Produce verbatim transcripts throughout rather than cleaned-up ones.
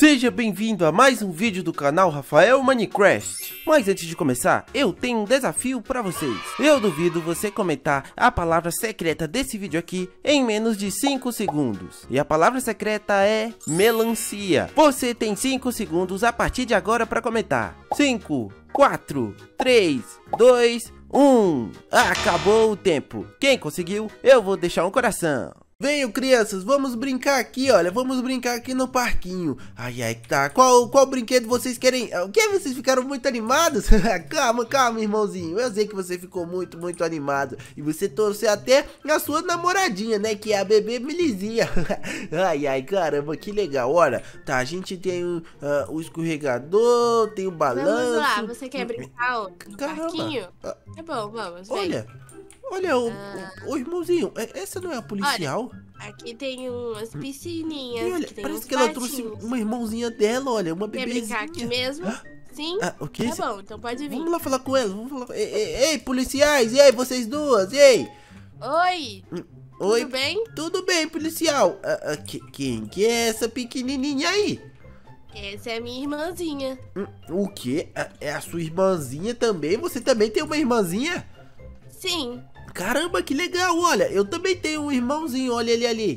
Seja bem-vindo a mais um vídeo do canal Rafael Minecraft. Mas antes de começar, eu tenho um desafio para vocês. Eu duvido você comentar a palavra secreta desse vídeo aqui em menos de cinco segundos. E a palavra secreta é melancia. Você tem cinco segundos a partir de agora para comentar. cinco, quatro, três, dois, um. Acabou o tempo. Quem conseguiu, eu vou deixar um coração. Venham, crianças, vamos brincar aqui, olha, vamos brincar aqui no parquinho. Ai, ai, tá, qual, qual brinquedo vocês querem? O que? Vocês ficaram muito animados? Calma, calma, irmãozinho, eu sei que você ficou muito, muito animado. E você torceu até a sua namoradinha, né, que é a bebê Melizinha. Ai, ai, caramba, que legal, olha, tá, a gente tem o, uh, o escorregador, tem o balanço. Vamos lá, você quer brincar no Caramba. parquinho? É bom, vamos, vem. Olha, olha, o, Ah. o, o irmãozinho, essa não é a policial? Aqui tem umas piscininhas, E olha, que tem parece uns que ela trouxe patinhos. uma irmãozinha dela, olha, uma Quer bebezinha. brincar aqui mesmo? Sim? Ah, o que? Tá bom, então pode vir. Vamos lá falar com ela, vamos falar. Ei, ei, ei, policiais, e aí, vocês duas, e aí? Oi, Oi, tudo bem? tudo bem, policial? Ah, ah, que- quem que é essa pequenininha aí? Essa é a minha irmãzinha. Hum, O quê? Ah, é a sua irmãzinha também? Você também tem uma irmãzinha? Sim. Caramba, que legal, olha, eu também tenho um irmãozinho, olha ele ali.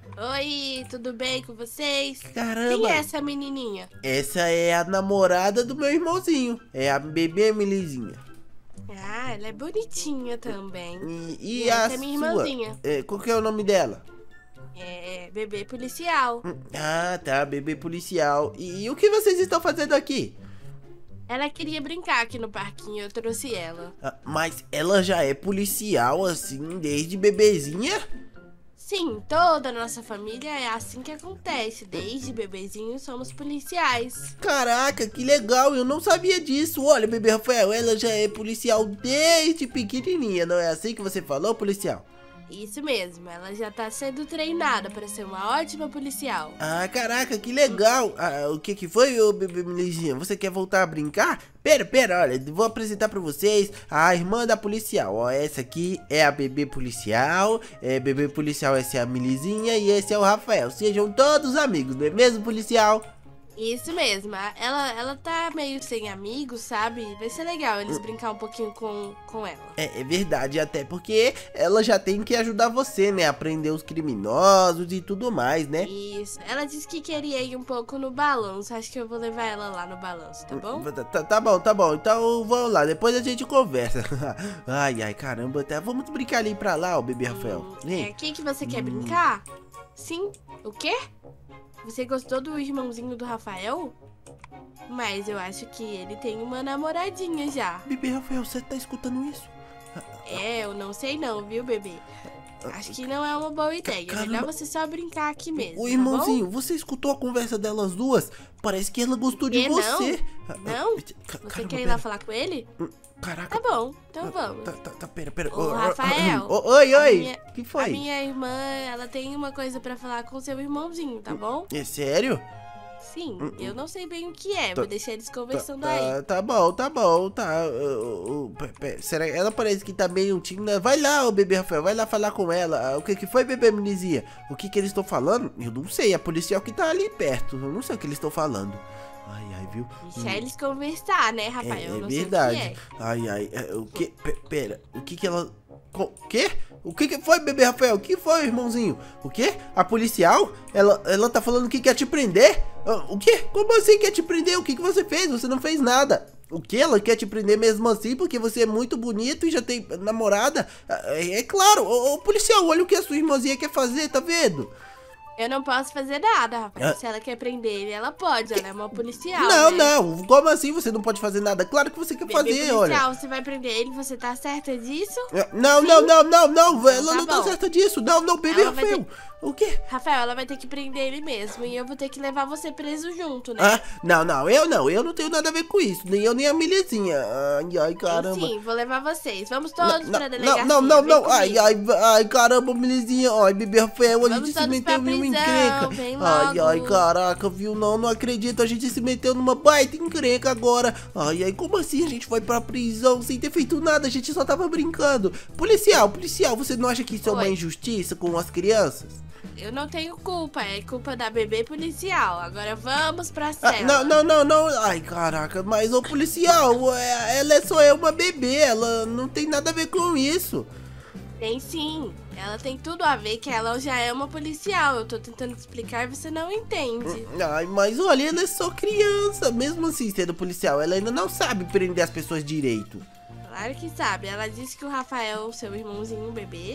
Oi, tudo bem com vocês? Caramba. Quem é essa menininha? Essa é a namorada do meu irmãozinho, é a bebê Melizinha. Ah, ela é bonitinha também. E, e E a essa é minha sua? irmãzinha. É, qual que é o nome dela? É bebê policial. Hum, Ah, tá, bebê policial. E, e o que vocês estão fazendo aqui? Ela queria brincar aqui no parquinho, eu trouxe ela. Ah, mas ela já é policial assim desde bebezinha? Sim, toda a nossa família é assim que acontece. Desde bebezinho somos policiais. Caraca, que legal, eu não sabia disso. Olha, bebê Rafael, ela já é policial desde pequenininha, não é assim que você falou, policial? Isso mesmo, ela já tá sendo treinada para ser uma ótima policial. Ah, caraca, que legal. Ah, o que que foi, ô bebê Melizinha? Você quer voltar a brincar? Pera, pera, olha, vou apresentar pra vocês a irmã da policial. Ó, essa aqui é a bebê policial. É, bebê policial, essa é a Melizinha e esse é o Rafael. Sejam todos amigos, não é mesmo, policial? Isso mesmo, ela, ela tá meio sem amigos, sabe? Vai ser legal eles brincar um pouquinho com, com ela. É, é verdade, até porque ela já tem que ajudar você, né? Aprender os criminosos e tudo mais, né? Isso, ela disse que queria ir um pouco no balanço. Acho que eu vou levar ela lá no balanço, tá bom? Tá, tá- tá bom, tá bom. Então vamos lá, depois a gente conversa. Ai, ai, caramba. Tá, vamos brincar ali pra lá, ó, bebê Rafael. Hum, Vem. é aqui que você quer brincar? Sim. O quê? Você gostou do irmãozinho do Rafael? Mas eu acho que ele tem uma namoradinha já. Bebê Rafael, você tá escutando isso? É, eu não sei não, viu, bebê? Acho que não é uma boa ideia. É melhor Caramba. você só brincar aqui mesmo, O tá irmãozinho, você escutou a conversa delas duas? Parece que ela gostou de E não? você. Ah, Não? ah, ca- bom? Você caramba, quer ir pera. lá falar com ele? Caraca. Tá bom, então Ah, vamos. Tá, tá, tá, pera, pera. Ô, Ô, Rafael, ô, oi, a oi. minha- que A foi? minha irmã, ela tem uma coisa pra falar com seu irmãozinho, tá bom? É sério? Sim, eu não sei bem o que é, Tá- vou deixar eles conversando Tá, aí. tá, tá bom, tá bom, tá. Uh, uh, pe- pe- será que ela parece que tá meio tímida? Vai lá, ô bebê Rafael, vai lá falar com ela. Ah, o que que foi, bebê Melizinha? O que que eles estão falando? Eu não sei, a policial que tá ali perto. Eu não sei o que eles estão falando. Ai, ai, viu? Deixar eles conversar, né, Rafael? É, Eu é não verdade. sei o que é. Ai, ai, é, o que? Pe- Pera, o que que ela... O quê? O que que foi, bebê Rafael? O que foi, irmãozinho? O quê? A policial? Ela, ela tá falando que quer te prender? Ah, O quê? Como assim quer te prender? O que que você fez? Você não fez nada. O que? Ela quer te prender mesmo assim porque você é muito bonito e já tem namorada? Ah, É, é claro. Ô, ô, policial, olha o que a sua irmãzinha quer fazer, tá vendo? Eu não posso fazer nada, Rafael. Ah. Se ela quer prender ele, ela pode. Ela é uma policial. Não, né? não. Como assim você não pode fazer nada? Claro que você quer Bebê fazer, olha. policial, você vai prender ele, você tá certa disso? Não, não, não, não, não, ela tá não tá bom. certa disso. Não, não, bebê Ela vai Rafael. O quê? Rafael, ela vai ter que prender ele mesmo. E eu vou ter que levar você preso junto, né? Ah, não, não, eu não, eu não tenho nada a ver com isso. Nem eu, nem a Melizinha. Ai, ai, caramba. Sim, vou levar vocês. Vamos todos não, pra delegacia. não, não, não, vem não. Ai, comigo. ai, ai, caramba, Melizinha. Ai, bebê Rafael, a Vamos gente se todos meteu pra em uma prisão, encrenca. vem Ai, ai, logo. caraca, viu? Não, não acredito. A gente se meteu numa baita encrenca agora. Ai, ai, como assim a gente foi pra prisão sem ter feito nada? A gente só tava brincando. Policial, policial, você não acha que isso é uma Oi. injustiça com as crianças? eu não tenho culpa, é culpa da bebê policial. Agora vamos pra cela. Ah, não, não, não, não. Ai, caraca, mas ô policial, é- ela é só é uma bebê, ela não tem nada a ver com isso. Tem sim, ela tem tudo a ver que ela já é uma policial. Eu tô tentando explicar e você não entende. Ai, mas olha, ela é só criança, mesmo assim sendo policial, ela ainda não sabe prender as pessoas direito. Claro que sabe, ela disse que o Rafael, seu irmãozinho bebê,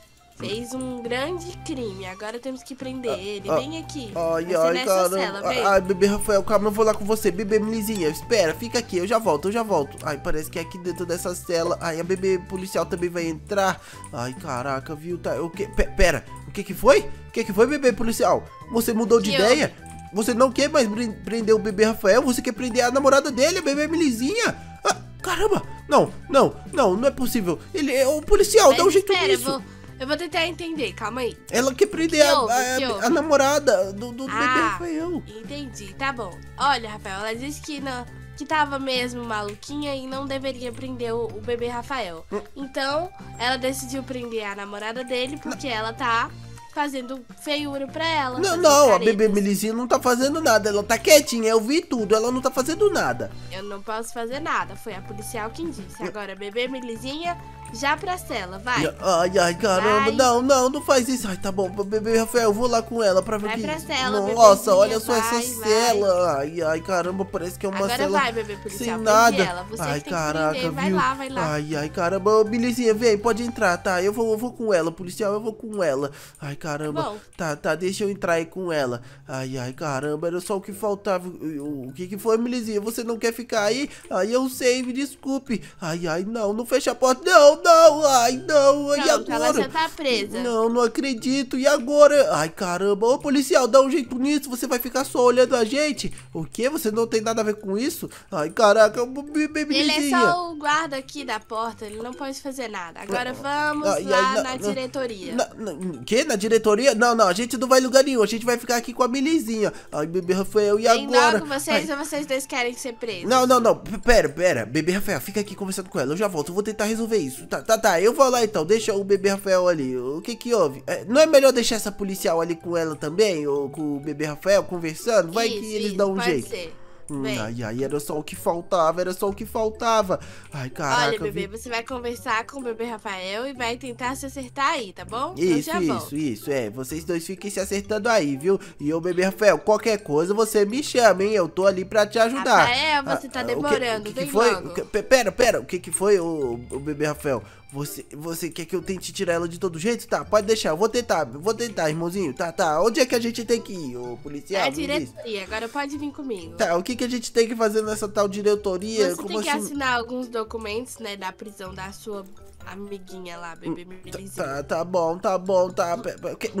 fez um grande crime. Agora temos que prender ele. ah, Vem aqui. Ai, Vai ser ai, nessa caramba. cela, vem. Ai, bebê Rafael, calma, eu vou lá com você. Bebê Melizinha, espera, fica aqui, eu já volto, eu já volto. Ai, parece que é aqui dentro dessa cela. Ai, a bebê policial também vai entrar. Ai, caraca, viu? Tá, o que? P- Pera, o que que foi? O que que foi, bebê policial? Você mudou de Que ideia? Você não quer mais pre- prender o bebê Rafael? Você quer prender a namorada dele, a bebê Melizinha? Ah, caramba! Não, não, não, não é possível. Ele é o policial, Mas dá um jeito espera, eu nisso. vou, eu vou tentar entender, calma aí. Ela quer prender Que a, houve? a- Que a- houve? a namorada do, do bebê Ah. Rafael. Entendi, tá bom. Olha, Rafael, ela disse que, não, que tava mesmo maluquinha e não deveria prender o, o bebê Rafael. Hum. Então, ela decidiu prender a namorada dele porque ela tá fazendo feiura pra ela. Não, fazendo não, a caretas. bebê Melizinha não tá fazendo nada. Ela tá quietinha, eu vi tudo. Ela não tá fazendo nada. Eu não posso fazer nada, foi a policial quem disse. Agora, bebê Melizinha, já pra cela, vai. Ai, ai, caramba. Vai. Não, não, não faz isso. Ai, tá bom, bebê Rafael, eu vou lá com ela pra ver Vai que... pra cela, Nossa, bebezinha, olha só vai, essa vai. cela. Ai, ai, caramba, parece que é uma Agora cela vai, bebê policial, sem prende nada. ela. Você Ai, que tem caraca, que prender, vai viu? lá, vai lá. Ai, ai, caramba. Ô, Melizinha, vem, pode entrar, tá? Eu vou, eu vou com ela, policial, eu vou com ela. Ai, caramba. Tá bom. Tá, tá, deixa eu entrar aí com ela. Ai, ai, caramba, era só o que faltava. O, o que que foi, Melizinha? Você não quer ficar aí? Ai, eu sei, me desculpe. Ai, ai, não, não fecha a porta. Não, não, ai, não. E Pronto, ela agora? já tá presa. Não, não acredito. E agora? Ai, caramba. Ô, policial, dá um jeito nisso. Você vai ficar só olhando a gente? O quê? Você não tem nada a ver com isso? Ai, caraca, bebê Ele é Melizinha. só o guarda aqui da porta, ele não pode fazer nada. Agora vamos Ai, ai, lá não, na não. diretoria. Na, na, que? Na diretoria? Não, não, a gente não vai em lugar nenhum. A gente vai ficar aqui com a Melizinha. Ai, bebê Rafael, e Vem agora? logo vocês Ai, ou vocês dois querem ser presos? Não, não, não, P- pera, pera, bebê Rafael, fica aqui conversando com ela, eu já volto, eu vou tentar resolver isso. Tá, tá, tá, eu vou lá então, deixa o bebê Rafael ali. O que que houve? É, não é melhor deixar essa policial ali com ela também, ou com o bebê Rafael conversando? Vai Isso, que eles isso, dão um pode jeito. ser. Hum, Vem. ai, ai, era só o que faltava, era só o que faltava. Ai, caraca. Olha, bebê, vi- você vai conversar com o bebê Rafael e vai tentar se acertar aí, tá bom? Eu Isso, já isso, volto. isso, é, vocês dois fiquem se acertando aí, viu? E eu, bebê Rafael, qualquer coisa você me chama, hein? Eu tô ali pra te ajudar. Rafael, você tá Ah, ah, o que- demorando, o que, que vem foi? logo. O que- pe- Pera, pera, o que que foi, o, o bebê Rafael? Você, você quer que eu tente tirar ela de todo jeito? Tá, pode deixar, eu vou tentar, eu vou tentar, irmãozinho. Tá, tá, onde é que a gente tem que ir, ô policial? É a Me diz. diretoria, agora pode vir comigo. Tá, o que que a gente tem que fazer nessa tal diretoria? Você Como tem que assim? assinar alguns documentos, né, da prisão da sua amiguinha lá, bebê Melizinha. Tá, tá bom, tá bom, tá. pe- pe- Que,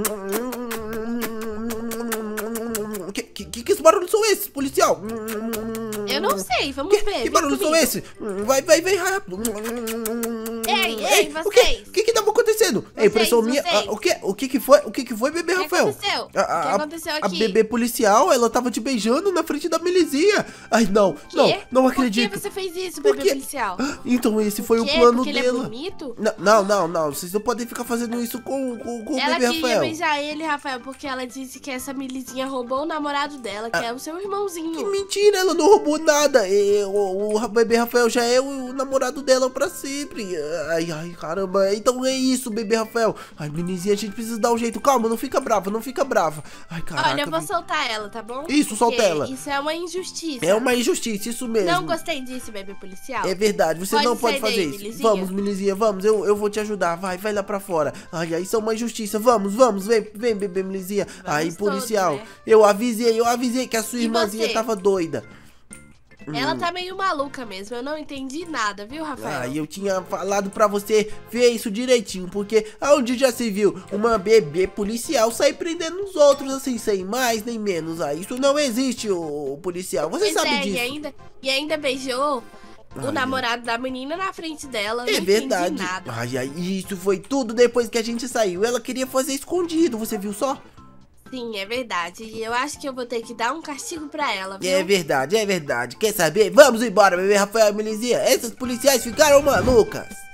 que, que, que, que barulhos são esses, policial? Eu não sei, vamos Que, ver. que vem barulhos são comigo. esses? Vai, vai, vai rápido. Ei, ei, o que, vocês. o que que tava acontecendo? É impressão minha. vocês. Ah, o que? O que que foi? O que que foi, bebê O que Rafael? aconteceu? A, O que a- aconteceu a aqui? bebê policial, ela tava te beijando na frente da Melizinha. Ai, não, não, Quê? não Por acredito. que você fez isso, Por bebê quê? policial? Então esse foi o Quê? plano Porque ele é dela. bonito? Não, não, não, não. Vocês não podem ficar fazendo isso com, com, com o Ela bebê queria Rafael. beijar ele, Rafael, porque ela disse que essa Melizinha roubou o namorado dela, que é o seu Que irmãozinho. mentira, ela não roubou nada. E, o, o bebê Rafael já é o, namorado dela pra sempre. Ai, ai, caramba. Então é isso, bebê Rafael. Ai, Menizinha, a gente precisa dar um jeito. Calma, não fica brava, não fica brava. Ai, caraca. Olha, eu vou vi- soltar ela, tá bom? Isso, solta Porque ela. Isso é uma injustiça. É uma injustiça, isso mesmo. Não gostei disso, bebê policial. É verdade, você Pode não pode sair fazer daí, isso. Melizinha. Vamos, Melizinha, vamos, eu, eu vou te ajudar. Vai, vai lá pra fora. Ai, ai, isso é uma injustiça. Vamos, vamos, vem, vem, bebê Melizinha. Ai, todos, policial, né? eu avisei, eu avisei que a sua E irmãzinha você? tava doida. Ela tá meio maluca mesmo, eu não entendi nada, viu, Rafael? Ah, eu tinha falado pra você ver isso direitinho, porque aonde já se viu uma bebê policial sair prendendo os outros assim, sem mais nem menos. Ah, isso não existe, o policial, você Pois sabe é, disso. E ainda, e ainda beijou o Ai, namorado da menina na frente dela. Eu É não verdade. entendi nada. Ai, ai, isso foi tudo depois que a gente saiu. Ela queria fazer escondido, você viu só? Sim, é verdade. E eu acho que eu vou ter que dar um castigo pra ela, viu? É verdade, é verdade. Quer saber? Vamos embora, bebê Rafael e Melizinha. Essas policiais ficaram malucas.